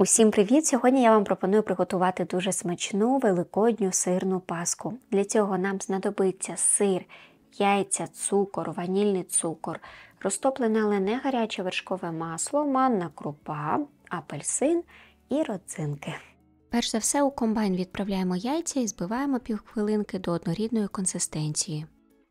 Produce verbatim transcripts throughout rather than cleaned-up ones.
Усім привіт! Сьогодні я вам пропоную приготувати дуже смачну великодню сирну паску. Для цього нам знадобиться сир, яйця, цукор, ванільний цукор, розтоплене, але не гаряче вершкове масло, манна крупа, апельсин і родзинки. Перш за все у комбайн відправляємо яйця і збиваємо півхвилинки до однорідної консистенції.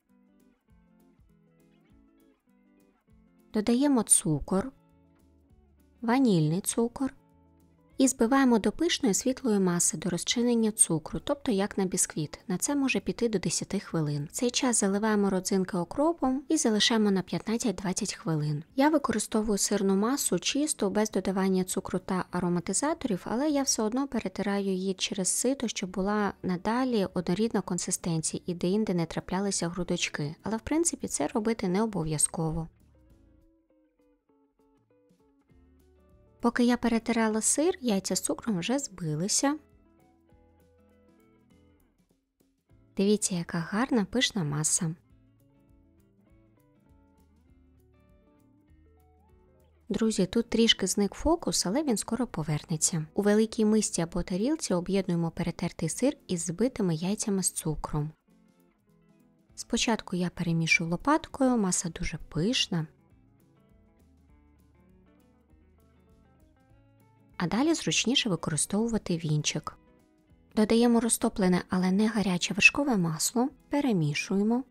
Додаємо цукор, ванільний цукор. І збиваємо до пишної світлої маси, до розчинення цукру, тобто як на бісквіт. На це може піти до десяти хвилин. В цей час заливаємо родзинки окропом і залишаємо на п'ятнадцять-двадцять хвилин. Я використовую сирну масу чисту, без додавання цукру та ароматизаторів, але я все одно перетираю її через сито, щоб була надалі однорідна консистенція і де-інде не траплялися грудочки. Але в принципі це робити не обов'язково. Поки я перетирала сир, яйця з цукром вже збилися. Дивіться, яка гарна пишна маса. Друзі, тут трішки зник фокус, але він скоро повернеться. У великій мисці або тарілці об'єднуємо перетертий сир із збитими яйцями з цукром. Спочатку я перемішую лопаткою, маса дуже пишна. А далі зручніше використовувати вінчик. Додаємо розтоплене, але не гаряче вершкове масло, перемішуємо.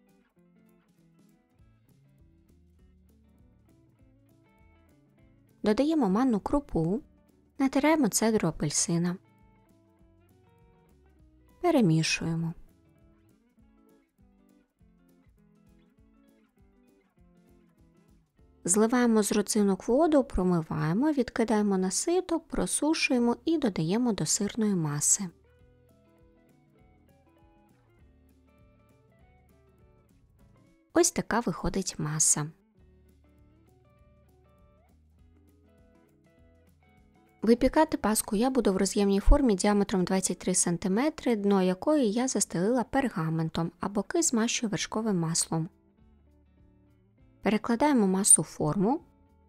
Додаємо манну крупу, натираємо цедру апельсина. Перемішуємо. Зливаємо з родзинок воду, промиваємо, відкидаємо на сито, просушуємо і додаємо до сирної маси. Ось така виходить маса. Випікати паску я буду в роз'ємній формі діаметром двадцять три сантиметри, дно якої я застелила пергаментом, а боки змащую вершковим маслом. Перекладаємо масу в форму.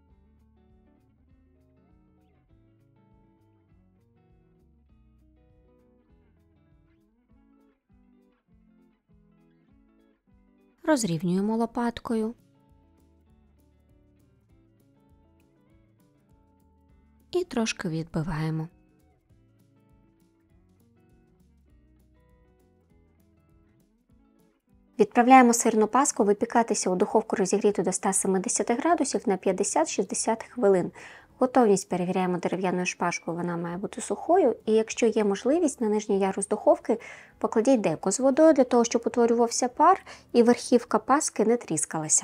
Розрівнюємо лопаткою. І трошки відбиваємо. Відправляємо сирну паску випікатися у духовку розігріту до ста сімдесяти градусів на п'ятдесят-шістдесят хвилин. Готовність перевіряємо дерев'яною шпажкою, вона має бути сухою. І якщо є можливість, на нижній ярус духовки покладіть деко з водою, для того, щоб утворювався пар і верхівка паски не тріскалася.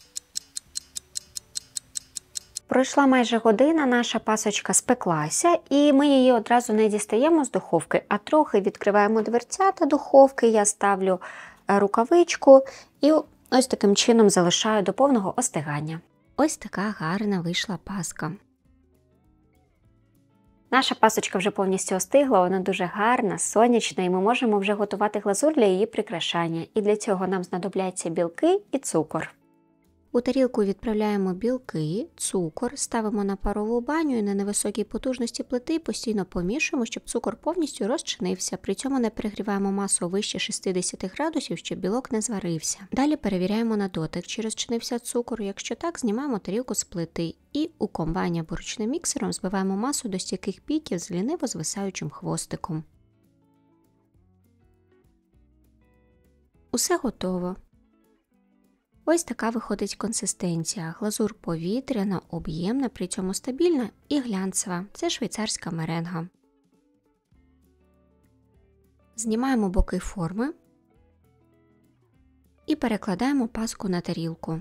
Пройшла майже година, наша пасочка спеклася, і ми її одразу не дістаємо з духовки, а трохи відкриваємо дверцята духовки, я ставлю рукавичку і ось таким чином залишаю до повного остигання. Ось така гарна вийшла паска. Наша пасочка вже повністю остигла, вона дуже гарна, сонячна, і ми можемо вже готувати глазур для її прикрашання. І для цього нам знадобляться білки і цукор. У тарілку відправляємо білки, цукор, ставимо на парову баню і на невисокій потужності плити постійно помішуємо, щоб цукор повністю розчинився. При цьому не перегріваємо масу вище шістдесят градусів, щоб білок не зварився. Далі перевіряємо на дотик, чи розчинився цукор. Якщо так, знімаємо тарілку з плити і у комбайні або ручним міксером збиваємо масу до стійких піків з ліниво звисаючим хвостиком. Усе готово. Ось така виходить консистенція. Глазур повітряна, об'ємна, при цьому стабільна і глянцева. Це швейцарська меренга. Знімаємо боки форми і перекладаємо паску на тарілку.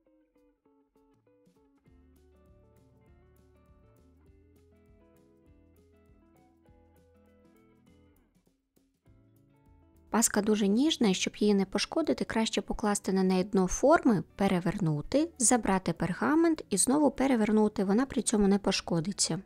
Паска дуже ніжна, і щоб її не пошкодити, краще покласти на неї дно форми, перевернути, забрати пергамент і знову перевернути, вона при цьому не пошкодиться.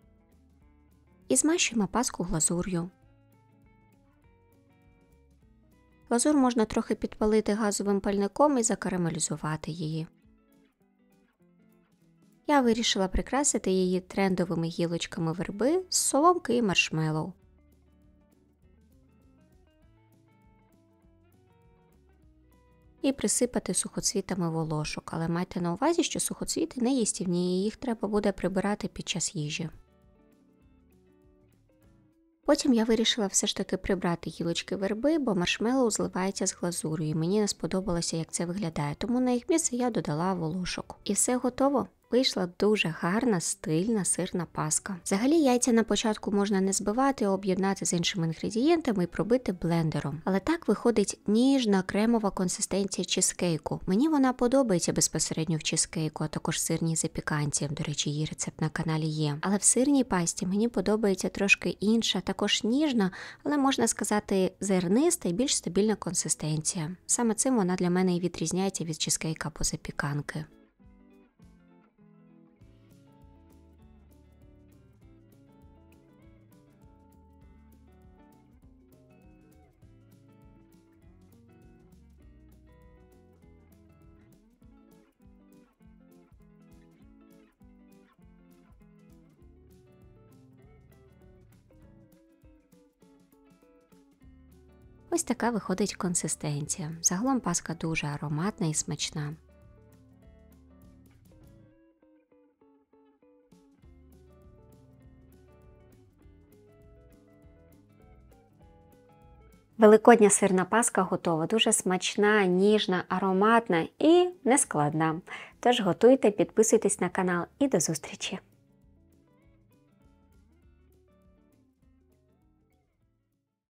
і змащуємо паску глазур'ю. Глазур можна трохи підпалити газовим пальником і закарамелізувати її. Я вирішила прикрасити її трендовими гілочками верби з соломки і маршмеллоу. І присипати сухоцвітами волошок, але майте на увазі, що сухоцвіти не їстівні, і їх треба буде прибирати під час їжі. Потім я вирішила все ж таки прибрати гілочки верби, бо маршмеллоу зливається з глазур'ю, і мені не сподобалося, як це виглядає, тому на їх місце я додала волошок. І все готово. Вийшла дуже гарна, стильна сирна паска. Взагалі яйця на початку можна не збивати, а об'єднати з іншими інгредієнтами і пробити блендером. Але так виходить ніжна кремова консистенція чизкейку. Мені вона подобається безпосередньо в чизкейку, а також сирній запіканці. До речі, її рецепт на каналі є. Але в сирній пасті мені подобається трошки інша, також ніжна, але можна сказати зерниста і більш стабільна консистенція. Саме цим вона для мене і відрізняється від чизкейка або запіканки. Ось така виходить консистенція. Загалом паска дуже ароматна і смачна. Великодня сирна паска готова. Дуже смачна, ніжна, ароматна і нескладна. Тож готуйте, підписуйтесь на канал і до зустрічі!